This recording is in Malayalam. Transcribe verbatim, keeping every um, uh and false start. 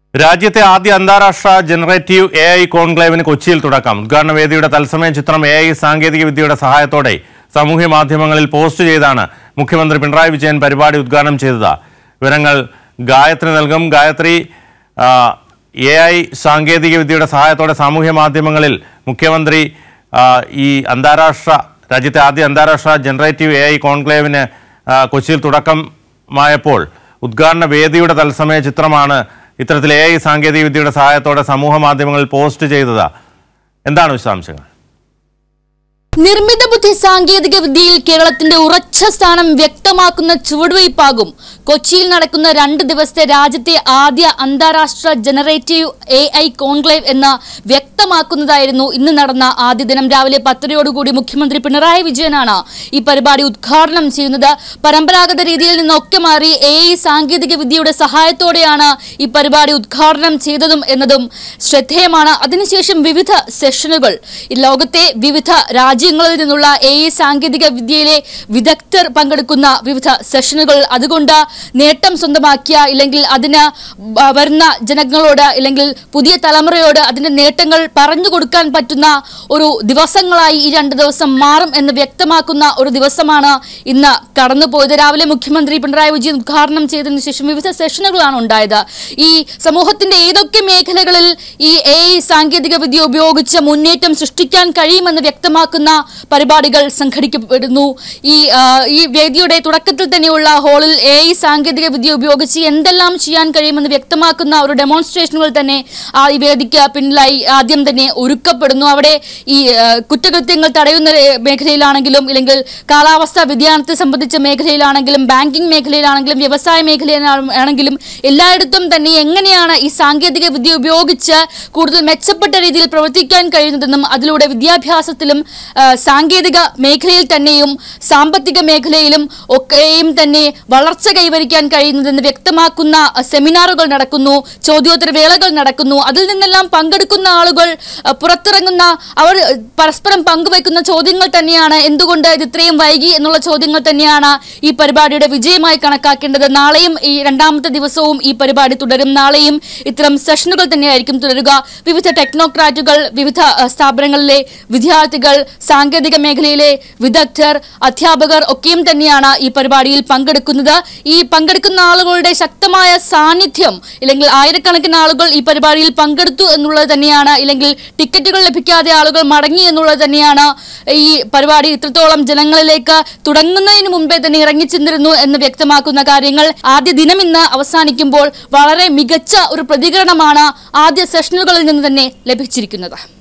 രാജ്യത്തെ ആദ്യ അന്താരാഷ്ട്ര ജനറേറ്റീവ് എ ഐ കോൺക്ലേവിന് കൊച്ചിയിൽ തുടക്കം. ഉദ്ഘാടന വേദിയുടെ തത്സമയ ചിത്രം എ ഐ സാങ്കേതിക വിദ്യയുടെ സഹായത്തോടെ സാമൂഹ്യ മാധ്യമങ്ങളിൽ പോസ്റ്റ് ചെയ്താണ് മുഖ്യമന്ത്രി പിണറായി വിജയൻ പരിപാടി ഉദ്ഘാടനം ചെയ്തത്. വിവരങ്ങൾ ഗായത്രി നൽകും. ഗായത്രി, എ ഐ സാങ്കേതിക വിദ്യയുടെ സഹായത്തോടെ സാമൂഹ്യ മാധ്യമങ്ങളിൽ മുഖ്യമന്ത്രി ഈ അന്താരാഷ്ട്ര രാജ്യത്തെ ആദ്യ അന്താരാഷ്ട്ര ജനറേറ്റീവ് എ ഐ കോൺക്ലേവിന് കൊച്ചിയിൽ തുടക്കമായപ്പോൾ ഉദ്ഘാടന വേദിയുടെ തത്സമയ ചിത്രമാണ് ഇത്തരത്തിൽ എ ഐ സാങ്കേതിക വിദ്യയുടെ സഹായത്തോടെ സമൂഹ മാധ്യമങ്ങളിൽ പോസ്റ്റ് ചെയ്തത്. എന്താണ് വിശദാംശങ്ങൾ? നിർമ്മിത ബുദ്ധി സാങ്കേതിക വിദ്യയിൽ കേരളത്തിന്റെ ഉറച്ച സ്ഥാനം വ്യക്തമാക്കുന്ന ചുവടുവയ്പാകും കൊച്ചിയിൽ നടക്കുന്ന രണ്ട് ദിവസത്തെ രാജ്യത്തെ ആദ്യ അന്താരാഷ്ട്ര ജനറേറ്റീവ് എ ഐ കോൺക്ലേവ് എന്ന് വ്യക്തമാക്കുന്നതായിരുന്നു ഇന്ന് നടന്ന ആദ്യ ദിനം. രാവിലെ പത്തരയോടുകൂടി മുഖ്യമന്ത്രി പിണറായി വിജയനാണ് ഈ പരിപാടി ഉദ്ഘാടനം ചെയ്യുന്നത്. പരമ്പരാഗത രീതിയിൽ നിന്നൊക്കെ മാറി എ ഐ സാങ്കേതിക വിദ്യയുടെ സഹായത്തോടെയാണ് ഈ പരിപാടി ഉദ്ഘാടനം ചെയ്തതും എന്നതും ശ്രദ്ധേയമാണ്. അതിനുശേഷം വിവിധ സെഷനുകൾ, ലോകത്തെ വിവിധ രാജ്യങ്ങളിൽ നിന്നുള്ള എ ഐ സാങ്കേതിക വിദ്യയിലെ വിദഗ്ധർ പങ്കെടുക്കുന്ന വിവിധ സെഷനുകൾ, അതുകൊണ്ട് നേട്ടം സ്വന്തമാക്കിയ ഇല്ലെങ്കിൽ അതിന് വരുന്ന ജനങ്ങളോട് ഇല്ലെങ്കിൽ പുതിയ തലമുറയോട് അതിന്റെ നേട്ടങ്ങൾ പറഞ്ഞു കൊടുക്കാൻ പറ്റുന്ന ഒരു ദിവസങ്ങളായി ഈ രണ്ട് ദിവസം മാറും എന്ന് വ്യക്തമാക്കുന്ന ഒരു ദിവസമാണ് ഇന്ന് കടന്നുപോയത്. രാവിലെ മുഖ്യമന്ത്രി പിണറായി വിജയൻ ഉദ്ഘാടനം ചെയ്തതിനു ശേഷം വിവിധ സെഷനുകളാണ് ഉണ്ടായത്. ഈ സമൂഹത്തിന്റെ ഏതൊക്കെ മേഖലകളിൽ ഈ എ ഐ സാങ്കേതിക വിദ്യ ഉപയോഗിച്ച് മുന്നേറ്റം സൃഷ്ടിക്കാൻ കഴിയുമെന്ന് വ്യക്തമാക്കുന്ന പരിപാടികൾ സംഘടിക്കപ്പെടുന്നു. ഈ ഈ വേദിയുടെ തുടക്കത്തിൽ തന്നെയുള്ള ഹാളിൽ എ ഐ സാങ്കേതിക വിദ്യ ഉപയോഗിച്ച് എന്തെല്ലാം ചെയ്യാൻ കഴിയുമെന്ന് വ്യക്തമാക്കുന്ന ഒരു ഡെമോൺസ്ട്രേഷനുകൾ തന്നെ ആ ഈ വേദിക്ക് പിന്നിലായി ആദ്യം തന്നെ ഒരുക്കപ്പെടുന്നു. അവിടെ ഈ കുറ്റകൃത്യങ്ങൾ തടയുന്ന മേഖലയിലാണെങ്കിലും ഇല്ലെങ്കിൽ കാലാവസ്ഥാ വ്യതിയാനത്തെ സംബന്ധിച്ച മേഖലയിലാണെങ്കിലും ബാങ്കിംഗ് മേഖലയിലാണെങ്കിലും വ്യവസായ മേഖലയിലാണെങ്കിലും എല്ലായിടത്തും തന്നെ എങ്ങനെയാണ് ഈ സാങ്കേതിക വിദ്യ ഉപയോഗിച്ച് കൂടുതൽ മെച്ചപ്പെട്ട രീതിയിൽ പ്രവർത്തിക്കാൻ കഴിയുന്നതെന്നും അതിലൂടെ വിദ്യാഭ്യാസത്തിലും സാങ്കേതിക മേഖലയിൽ തന്നെയും സാമ്പത്തിക മേഖലയിലും ഒക്കെയും തന്നെ വളർച്ച കൈവരിക്കാൻ കഴിയുന്നതെന്ന് വ്യക്തമാക്കുന്ന സെമിനാറുകൾ നടക്കുന്നു, ചോദ്യോത്തര വേളകൾ നടക്കുന്നു. അതിൽ നിന്നെല്ലാം പങ്കെടുക്കുന്ന ആളുകൾ പുറത്തിറങ്ങുന്ന അവർ പരസ്പരം പങ്കുവയ്ക്കുന്ന ചോദ്യങ്ങൾ തന്നെയാണ് എന്തുകൊണ്ട് ഇത് ഇത്രയും വൈകി എന്നുള്ള ചോദ്യങ്ങൾ തന്നെയാണ് ഈ പരിപാടിയുടെ വിജയമായി കണക്കാക്കേണ്ടത്. നാളെയും ഈ രണ്ടാമത്തെ ദിവസവും ഈ പരിപാടി തുടരും. നാളെയും ഇത്തരം സെഷനുകൾ തന്നെയായിരിക്കും തുടരുക. വിവിധ ടെക്നോക്രാറ്റുകൾ, വിവിധ സ്ഥാപനങ്ങളിലെ വിദ്യാർത്ഥികൾ, സാങ്കേതിക മേഖലയിലെ വിദഗ്ധർ, അധ്യാപകർ ഒക്കെയും തന്നെയാണ് ഈ പരിപാടിയിൽ പങ്കെടുക്കുന്നത്. ഈ പങ്കെടുക്കുന്ന ആളുകളുടെ ശക്തമായ സാന്നിധ്യം ഇല്ലെങ്കിൽ ആയിരക്കണക്കിന് ആളുകൾ ഈ പരിപാടിയിൽ പങ്കെടുത്തു എന്നുള്ളത് തന്നെയാണ്, ഇല്ലെങ്കിൽ ടിക്കറ്റുകൾ ലഭിക്കാതെ ആളുകൾ മടങ്ങി എന്നുള്ളത് തന്നെയാണ് ഈ പരിപാടി ഇത്രത്തോളം ജനങ്ങളിലേക്ക് തുടങ്ങുന്നതിന് മുമ്പേ തന്നെ ഇറങ്ങിച്ചെന്നിരുന്നു എന്ന് വ്യക്തമാക്കുന്ന കാര്യങ്ങൾ. ആദ്യ ദിനം ഇന്ന് അവസാനിക്കുമ്പോൾ വളരെ മികച്ച ഒരു പ്രതികരണമാണ് ആദ്യ സെഷനുകളിൽ നിന്ന് തന്നെ ലഭിച്ചിരിക്കുന്നത്.